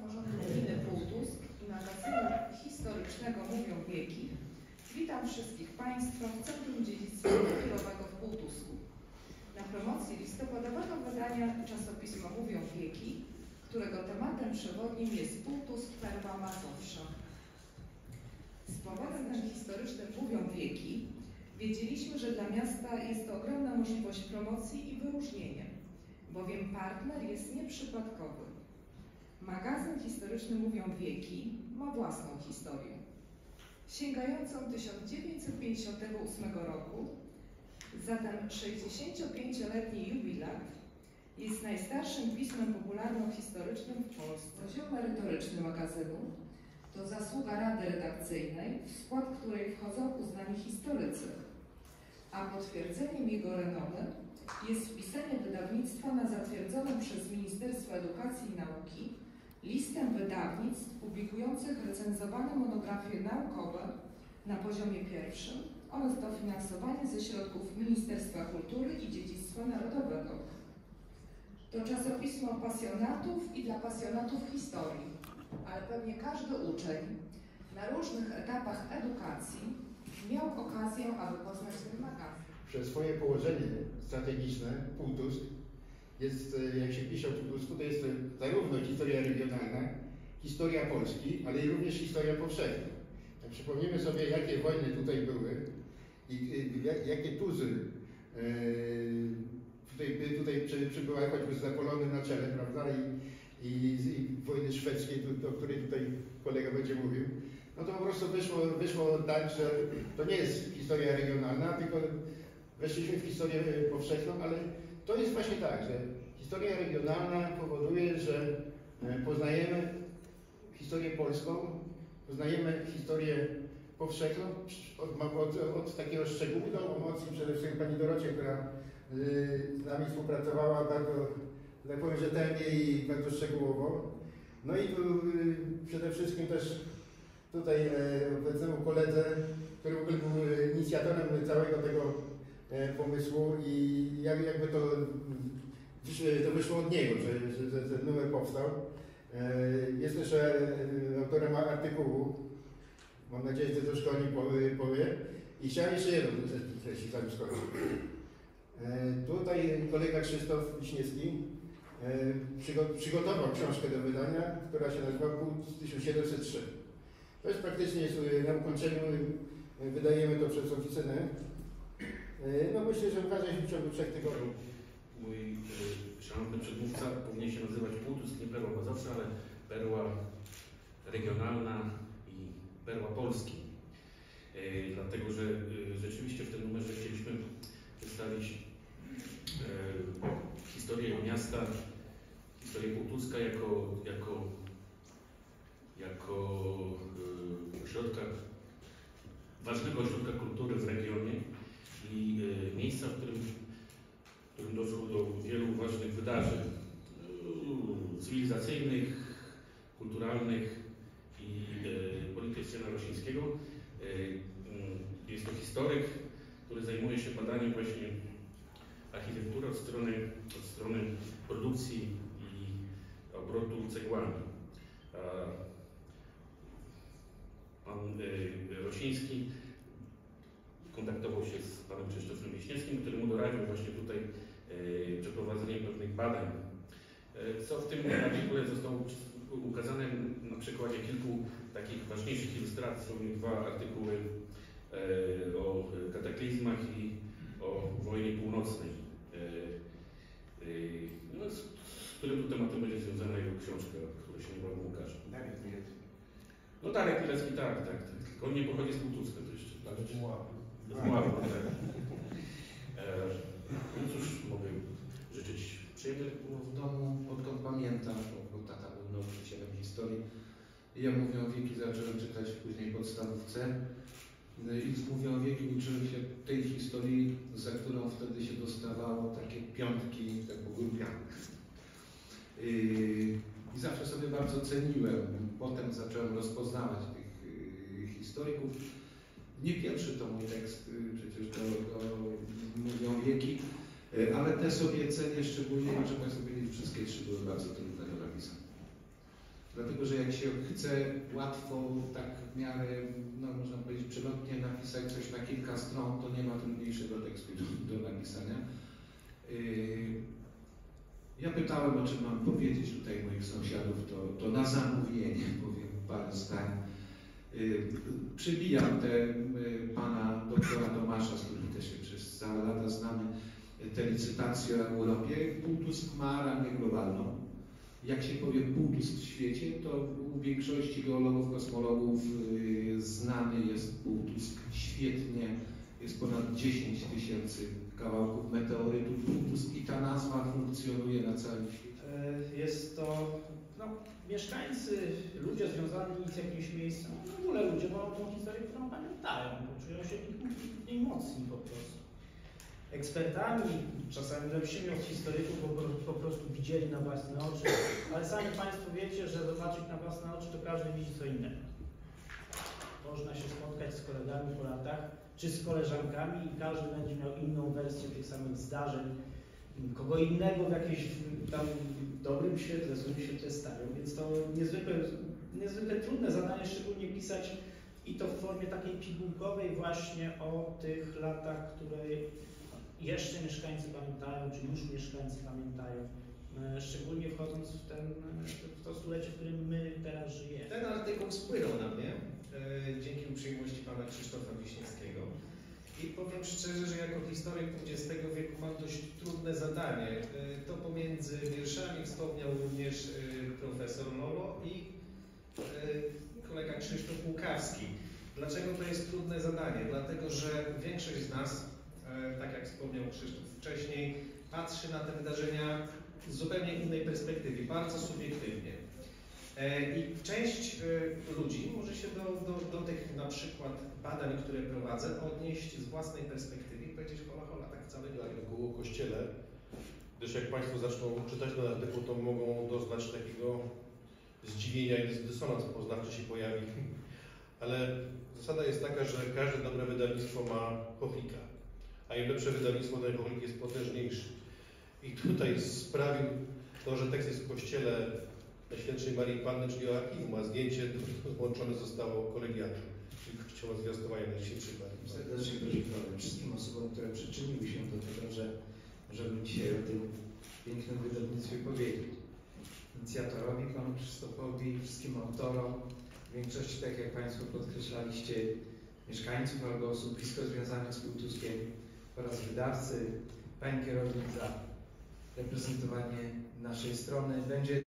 tworzonym gminy Półtusk i magazynu historycznego Mówią Wieki, witam wszystkich Państwa w Centrum Dziedzictwa Kulturowego w Półtusku na promocji listopadowego wydania czasopisma Mówią Wieki, którego tematem przewodnim jest Półtusk, perła Mazowsza. Z powodem tym historycznym Mówią Wieki wiedzieliśmy, że dla miasta jest to ogromna możliwość promocji i wyróżnienia, bowiem partner jest nieprzypadkowy. Magazyn historyczny Mówią Wieki ma własną historię. Sięgającą 1958 roku, zatem 65-letni jubilat, jest najstarszym pismem popularno-historycznym w Polsce. Poziom merytoryczny magazynu to zasługa Rady Redakcyjnej, w skład której wchodzą uznani historycy, a potwierdzeniem jego renomy jest wpisanie wydawnictwa na zatwierdzoną przez Ministerstwo Edukacji i Nauki listę wydawnictw publikujących recenzowane monografie naukowe na poziomie pierwszym oraz dofinansowanie ze środków Ministerstwa Kultury i Dziedzictwa Narodowego. To czasopismo pasjonatów i dla pasjonatów historii, ale pewnie każdy uczeń na różnych etapach edukacji miał okazję, aby poznać ten magazyn. Przez swoje położenie strategiczne Półtusk jest, jak się pisze o Półtusku, to jest zarówno historia regionalna, historia Polski, ale i również historia powszechna. Jak przypomnimy sobie, jakie wojny tutaj były i jakie tuzy tutaj przybyła, choćby z Napoleonem na czele, prawda, i wojny szwedzkiej, o której tutaj kolega będzie mówił, no to po prostu wyszło tak, że to nie jest historia regionalna, tylko weszliśmy w historię powszechną, ale to jest właśnie tak, że historia regionalna powoduje, że poznajemy historię polską, poznajemy historię powszechną od takiego szczegółu do emocji, przede wszystkim pani Dorocie, która z nami współpracowała bardzo, tak powiem, rzetelnie i bardzo szczegółowo. No i tu przede wszystkim też tutaj obecnemu koledze, który w ogóle był inicjatorem całego tego pomysłu i jakby to wyszło od niego, że ten numer powstał. Jest też autorem artykułu, mam nadzieję, że troszkę o nim powie. I chciałem jeszcze jedną treść zanim skończę. Tutaj kolega Krzysztof Wiśniewski przygotował książkę do wydania, która się nazywa Półtusk 1703. To jest praktycznie na ukończeniu, wydajemy to przez oficynę. No myślę, że ukaże się w ciągu 3 tygodni. Mój szanowny przedmówca powinien się nazywać Półtusk, nie perła Mazowsza, ale perła regionalna i perła Polski. Dlatego, że rzeczywiście w tym numerze chcieliśmy przedstawić historię miasta, historię Półtuska jako ważnego ośrodka kultury w regionie i miejsca, w którym doszło do wielu ważnych wydarzeń cywilizacyjnych, kulturalnych i politycznie Narosińskiego. Jest to historyk, który zajmuje się badaniem właśnie architektury od strony produkcji i obrotu cegłami. Pan Rosiński kontaktował się z panem Krzysztofem Wiśniewskim, który mu doradził właśnie tutaj przeprowadzenie pewnych badań. Co w tym artykule zostało ukazane na przykładzie kilku takich ważniejszych ilustracji. Są 2 artykuły o kataklizmach i o wojnie północnej. No, z którym tematem będzie związana jego książka, która się niebawem ukaże. Darek Pilecki. No Darek Pilecki, tak. Tylko on nie pochodzi z Półtuska, to jeszcze. Z Mławy. Z Mławy, tak. No cóż, mogę życzyć przyjemnych. W domu, odkąd pamiętam, bo tata był nauczycielem historii, ja Mówią Wieki zacząłem czytać później w podstawówce. I z Mówią Wieki uczyłem się tej historii, za którą wtedy się dostawało takie piątki, tak pogrupiane. I zawsze sobie bardzo ceniłem. Potem zacząłem rozpoznawać tych historyków. Nie pierwszy to mój tekst, przecież to Mówią Wieki, ale te sobie cenię szczególnie, że Państwo powiedzieli, wszystkie 3 były bardzo trudne do napisania. Dlatego, że jak się chce łatwo, tak w miarę, no można powiedzieć, przelotnie napisać coś na kilka stron, to nie ma trudniejszego tekstu do napisania. Ja pytałem, o czym mam powiedzieć tutaj moich sąsiadów, to na zamówienie powiem parę zdań. Przybijam pana doktora Tomasza, z którym też się przez całe lata znamy, tę licytację o Europie. Półtusk ma rangę globalną. Jak się powie półtusk w świecie, to u większości geologów, kosmologów znany jest półtusk świetnie. Jest ponad 10 000 kawałków meteorytu półtusk i ta nazwa funkcjonuje na całym świecie. Jest to mieszkańcy, ludzie związani z jakimś miejscem, w ogóle ludzie mają tą historię, którą pamiętają, bo czują się w niej mocni po prostu. Ekspertami, czasami lepszymi od historyków, bo po prostu widzieli na własne oczy, ale sami Państwo wiecie, że zobaczyć na własne oczy to każdy widzi co innego. Można się spotkać z kolegami po latach, czy z koleżankami i każdy będzie miał inną wersję tych samych zdarzeń, kogo innego w jakimś tam dobrym świetle, złym świetle stawią, więc to niezwykle trudne zadanie, szczególnie pisać i to w formie takiej pigułkowej właśnie o tych latach, które jeszcze mieszkańcy pamiętają, czy już mieszkańcy pamiętają, szczególnie wchodząc w to stulecie, w którym my teraz żyjemy. Ten artykuł spłynął na mnie dzięki uprzejmości pana Krzysztofa Wiśniewskiego i powiem szczerze, że jako historyk XX wieku mam dość trudne zadanie. To pomiędzy wierszami wspomniał również profesor Lolo i kolega Krzysztof Łukawski. Dlaczego to jest trudne zadanie? Dlatego, że większość z nas, tak jak wspomniał Krzysztof wcześniej, patrzy na te wydarzenia z zupełnie innej perspektywy, bardzo subiektywnie. I część ludzi może się do tych na przykład badań, które prowadzę, odnieść z własnej perspektywy i powiedzieć hola, tak wcale nie. Artykułu o Kościele, gdyż jak Państwo zaczną czytać ten artykuł, to mogą doznać takiego zdziwienia i dysonans poznawczy się pojawi. Ale zasada jest taka, że każde dobre wydawnictwo ma chochlika, a im lepsze wydawnictwo, ten chochlik jest potężniejszy. I tutaj sprawił to, że tekst jest w Kościele Najświętszej Marii Panny, czyli Joachimu, a zdjęcie włączone zostało kolegiatem, czyli Kościoła Zwiastowania Najświętszej Marii. Serdecznie podziękuję wszystkim osobom, które przyczyniły się do tego, że możemy dzisiaj o tym pięknym wydawnictwie powiedzieć. Inicjatorowi, panu Krzysztofowi, wszystkim autorom, w większości, tak jak Państwo podkreślaliście, mieszkańców albo osób blisko związanych z Półtuskiem oraz wydawcy, pani kierownik za reprezentowanie naszej strony. Będzie